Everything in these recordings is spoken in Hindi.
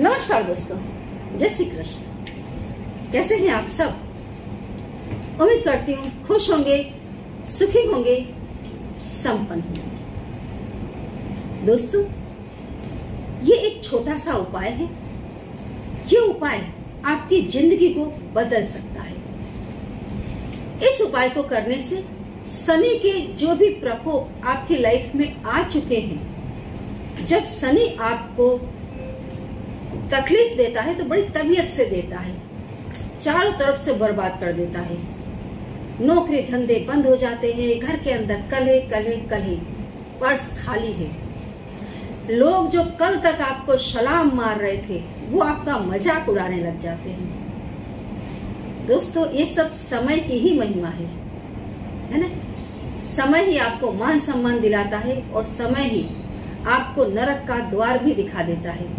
नमस्कार दोस्तों, जय श्री कृष्ण। कैसे हैं आप सब? उम्मीद करती हूँ खुश होंगे, सुखी होंगे, संपन्न होंगे। दोस्तों, ये एक छोटा सा उपाय है। ये उपाय आपकी जिंदगी को बदल सकता है। इस उपाय को करने से शनि के जो भी प्रकोप आपकी लाइफ में आ चुके हैं, जब शनि आपको तकलीफ देता है तो बड़ी तबीयत से देता है, चारों तरफ से बर्बाद कर देता है। नौकरी धंधे बंद हो जाते हैं, घर के अंदर कलह कलह कलह, पर्स खाली है। लोग जो कल तक आपको सलाम मार रहे थे वो आपका मजाक उड़ाने लग जाते हैं। दोस्तों, ये सब समय की ही महिमा है ना? समय ही आपको मान सम्मान दिलाता है और समय ही आपको नरक का द्वार भी दिखा देता है।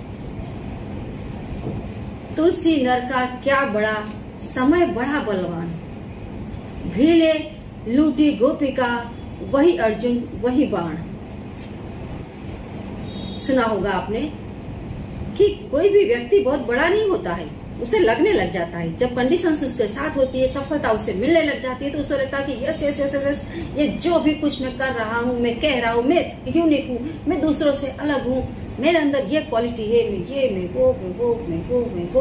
तुलसी नर का क्या बड़ा, समय बड़ा बलवान। भीले लूटी गोपिका, वही अर्जुन वही बाण। सुना होगा आपने कि कोई भी व्यक्ति बहुत बड़ा नहीं होता है, उसे लगने लग जाता है। जब कंडीशंस उसके साथ होती है, सफलता उसे मिलने लग जाती है, तो उसे लगता है कि यस यस यस यस, ये जो भी कुछ मैं कर रहा हूँ, मैं कह रहा हूँ, मैं यूनिक हूँ, मैं दूसरों से अलग हूँ, मेरे अंदर ये क्वालिटी है, मैं वो,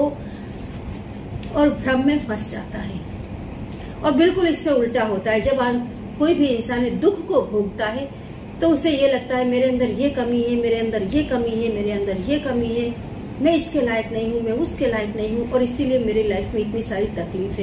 और भ्रम में फंस जाता है। और बिल्कुल इससे उल्टा होता है। जब कोई भी इंसान दुख को भोगता है तो उसे ये लगता है मेरे अंदर ये कमी है, मेरे अंदर ये कमी है, मेरे अंदर ये कमी है, मैं इसके लायक नहीं हूँ, मैं उसके लायक नहीं हूँ, और इसीलिए मेरी लाइफ में इतनी सारी तकलीफें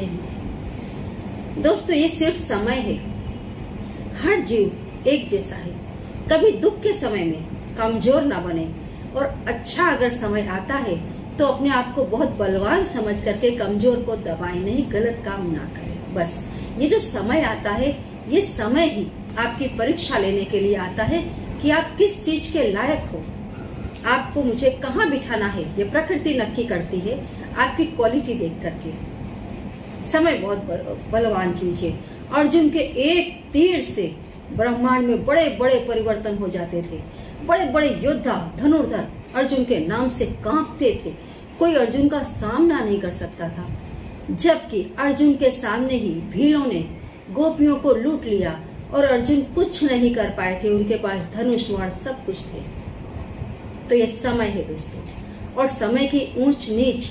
हैं। दोस्तों, ये सिर्फ समय है। हर जीव एक जैसा है। कभी दुख के समय में कमजोर ना बने, और अच्छा अगर समय आता है तो अपने आप को बहुत बलवान समझ करके कमजोर को दबाए नहीं, गलत काम ना करें। बस ये जो समय आता है, ये समय ही आपकी परीक्षा लेने के लिए आता है कि आप किस चीज के लायक हो, आपको मुझे कहाँ बिठाना है। ये प्रकृति नक्की करती है आपकी क्वालिटी देख करके। समय बहुत बलवान चीज है। अर्जुन के एक तीर से ब्रह्मांड में बड़े बड़े परिवर्तन हो जाते थे। बड़े बड़े योद्धा धनुर्धर अर्जुन के नाम से कांपते थे। कोई अर्जुन का सामना नहीं कर सकता था, जबकि अर्जुन के सामने ही भीलों ने गोपियों को लूट लिया और अर्जुन कुछ नहीं कर पाए थे। उनके पास धनुष बाण सब कुछ थे। तो ये समय है दोस्तों, और समय की ऊंच नीच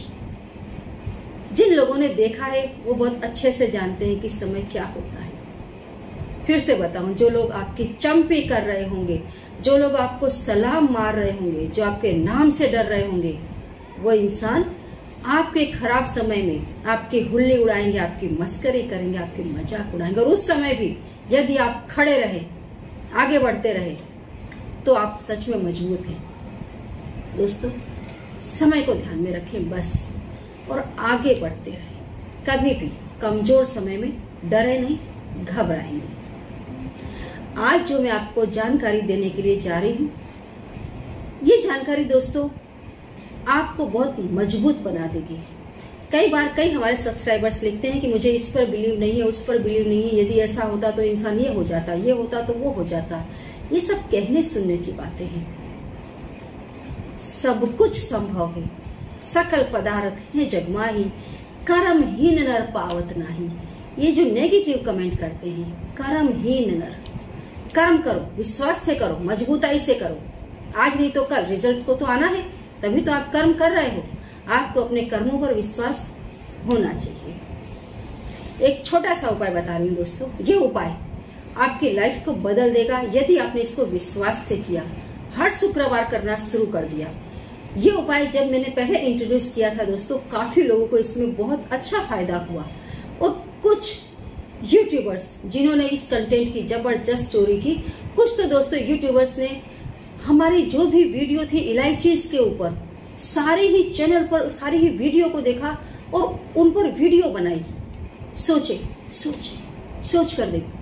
जिन लोगों ने देखा है वो बहुत अच्छे से जानते हैं कि समय क्या होता है। फिर से बताऊं, जो लोग आपकी चंपी कर रहे होंगे, जो लोग आपको सलाम मार रहे होंगे, जो आपके नाम से डर रहे होंगे, वो इंसान आपके खराब समय में आपकी हुल्ली उड़ाएंगे, आपकी मस्करी करेंगे, आपकी मजाक उड़ाएंगे। और उस समय भी यदि आप खड़े रहे, आगे बढ़ते रहे, तो आप सच में मजबूत हैं। दोस्तों, समय को ध्यान में रखें बस, और आगे बढ़ते रहे। कभी भी कमजोर समय में डरे नहीं, घबराए नहीं। आज जो मैं आपको जानकारी देने के लिए जा रही हूँ, ये जानकारी दोस्तों आपको बहुत मजबूत बना देगी। कई बार कई हमारे सब्सक्राइबर्स लिखते हैं कि मुझे इस पर बिलीव नहीं है, उस पर बिलीव नहीं है, यदि ऐसा होता तो इंसान ये हो जाता, ये होता तो वो हो जाता। ये सब कहने सुनने की बातें हैं। सब कुछ संभव है, सकल पदार्थ है जगमाही, कर्महीन नर पावत नाही। ये जो नेगेटिव कमेंट करते हैं, कर्महीन नर, कर्म करो, विश्वास से करो, मजबूताई से करो। आज नहीं तो कल रिजल्ट को तो आना है, तभी तो आप कर्म कर रहे हो। आपको अपने कर्मों पर विश्वास होना चाहिए। एक छोटा सा उपाय बता रही हूँ दोस्तों। ये उपाय आपकी लाइफ को बदल देगा यदि आपने इसको विश्वास से किया, हर शुक्रवार करना शुरू कर दिया। ये उपाय जब मैंने पहले इंट्रोड्यूस किया था दोस्तों, काफी लोगों को इसमें बहुत अच्छा फायदा हुआ। और कुछ यूट्यूबर्स जिन्होंने इस कंटेंट की जबरदस्त चोरी की, कुछ तो दोस्तों यूट्यूबर्स ने हमारी जो भी वीडियो थी इलायचीज के ऊपर, सारे ही चैनल पर सारी ही वीडियो को देखा और उन पर वीडियो बनाई। सोच कर देखो,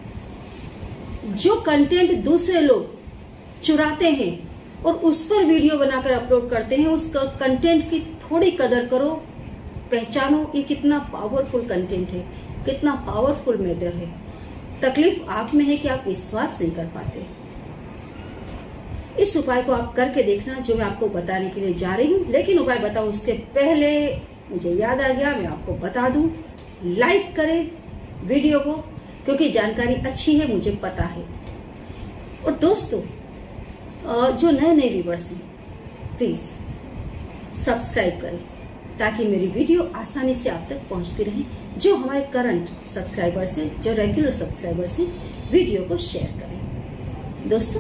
जो कंटेंट दूसरे लोग चुराते हैं और उस पर वीडियो बनाकर अपलोड करते हैं, उस कंटेंट की थोड़ी कदर करो, पहचानो ये कितना पावरफुल कंटेंट है, कितना पावरफुल मैटर है। तकलीफ आप में है कि आप विश्वास नहीं कर पाते। इस उपाय को आप करके देखना जो मैं आपको बताने के लिए जा रही हूँ। लेकिन उपाय बताऊं उसके पहले मुझे याद आ गया, मैं आपको बता दूं, लाइक करें वीडियो को, क्योंकि जानकारी अच्छी है, मुझे पता है। और दोस्तों, जो नए नए व्यूअर्स हैं, प्लीज सब्सक्राइब करें ताकि मेरी वीडियो आसानी से आप तक पहुंचती रहे। जो हमारे करंट सब्सक्राइबर्स हैं, जो रेगुलर सब्सक्राइबर्स हैं, वीडियो को शेयर करें। दोस्तों,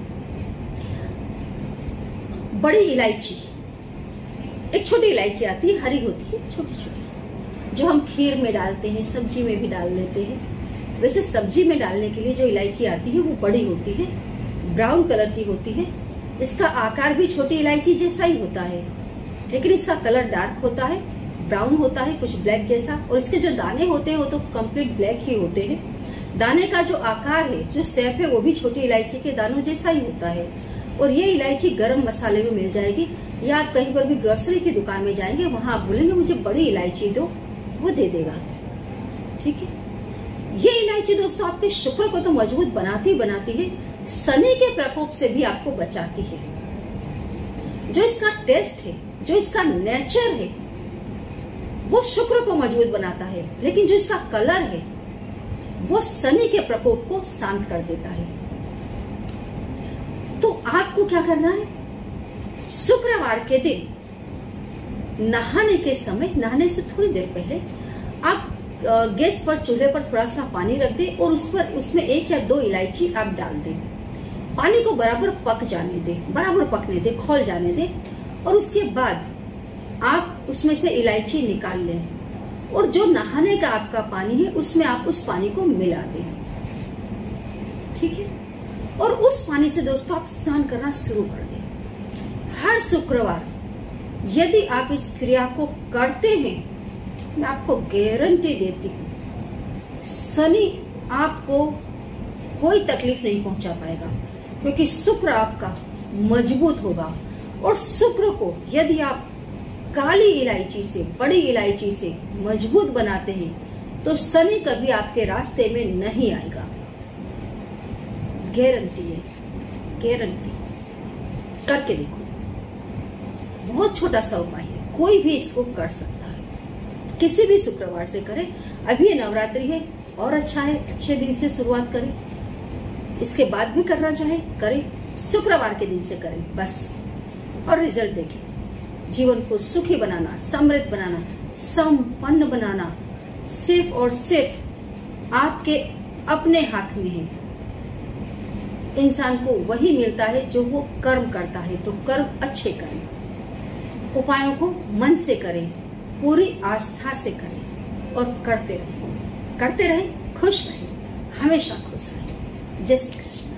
बड़ी इलायची, एक छोटी इलायची आती है, हरी होती है, छोटी छोटी, जो हम खीर में डालते हैं, सब्जी में भी डाल लेते हैं। वैसे सब्जी में डालने के लिए जो इलायची आती है वो बड़ी होती है, ब्राउन कलर की होती है। इसका आकार भी छोटी इलायची जैसा ही होता है, लेकिन इसका कलर डार्क होता है, ब्राउन होता है, कुछ ब्लैक जैसा। और इसके जो दाने होते हैं वो तो कंप्लीट ब्लैक ही होते हैं। दाने का जो आकार है, जो शेप है, वो भी छोटी इलायची के दानों जैसा ही होता है। और ये इलायची गरम मसाले में मिल जाएगी, या आप कहीं पर भी ग्रोसरी की दुकान में जाएंगे, वहां आप बोलेंगे मुझे बड़ी इलायची दो, वो दे देगा। ठीक है। ये इलायची दोस्तों आपके शुक्र को तो मजबूत बनाती है, शनि के प्रकोप से भी आपको बचाती है। जो इसका टेस्ट है, जो इसका नेचर है, वो शुक्र को मजबूत बनाता है, लेकिन जो इसका कलर है वो शनि के प्रकोप को शांत कर देता है। तो आपको क्या करना है, शुक्रवार के दिन नहाने के समय, नहाने से थोड़ी देर पहले आप गैस पर, चूल्हे पर थोड़ा सा पानी रख दें और उसमें 1 या 2 इलायची आप डाल दें। पानी को बराबर पक जाने दें, बराबर पकने दें, खौल जाने दें। और उसके बाद आप उसमें से इलायची निकाल लें और जो नहाने का आपका पानी है उसमें आप उस पानी को मिला दें। ठीक है। और उस पानी से दोस्तों आप स्नान करना शुरू कर दें। हर शुक्रवार यदि आप इस क्रिया को करते हैं, मैं आपको गारंटी देती हूँ, शनि आपको कोई तकलीफ नहीं पहुंचा पाएगा, क्योंकि शुक्र आपका मजबूत होगा। और शुक्र को यदि आप काली इलायची से, बड़ी इलायची से मजबूत बनाते हैं तो शनि कभी आपके रास्ते में नहीं आएगा। गारंटी है, गारंटी। करके देखो, बहुत छोटा सा उपाय है, कोई भी इसको कर सकता है, किसी भी शुक्रवार से करें। अभी ये नवरात्रि है और अच्छा है, अच्छे दिन से शुरुआत करें। इसके बाद भी करना चाहे करें, शुक्रवार के दिन से करें बस, और रिजल्ट देखें। जीवन को सुखी बनाना, समृद्ध बनाना, संपन्न बनाना सिर्फ और सिर्फ आपके अपने हाथ में है। इंसान को वही मिलता है जो वो कर्म करता है, तो कर्म अच्छे करें, उपायों को मन से करें, पूरी आस्था से करें और करते रहें, खुश रहें, हमेशा खुश रहें। जय श्री कृष्ण।